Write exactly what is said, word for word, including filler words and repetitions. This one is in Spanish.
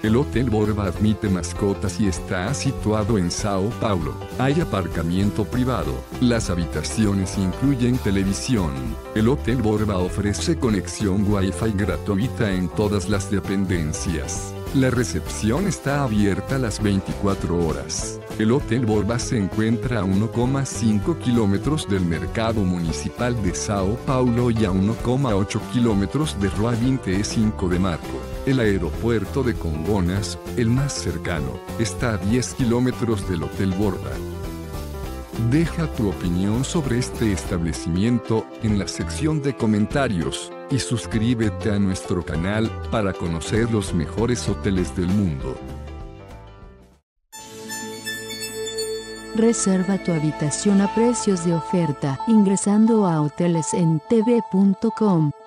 El Hotel Borba admite mascotas y está situado en Sao Paulo. Hay aparcamiento privado. Las habitaciones incluyen televisión. El Hotel Borba ofrece conexión Wi-Fi gratuita en todas las dependencias. La recepción está abierta las veinticuatro horas. El Hotel Borba se encuentra a uno coma cinco kilómetros del mercado municipal de Sao Paulo y a uno coma ocho kilómetros de Rua veinticinco de Marco. El aeropuerto de Congonhas, el más cercano, está a diez kilómetros del Hotel Borba. Deja tu opinión sobre este establecimiento en la sección de comentarios y suscríbete a nuestro canal para conocer los mejores hoteles del mundo. Reserva tu habitación a precios de oferta ingresando a hoteles en t v punto com.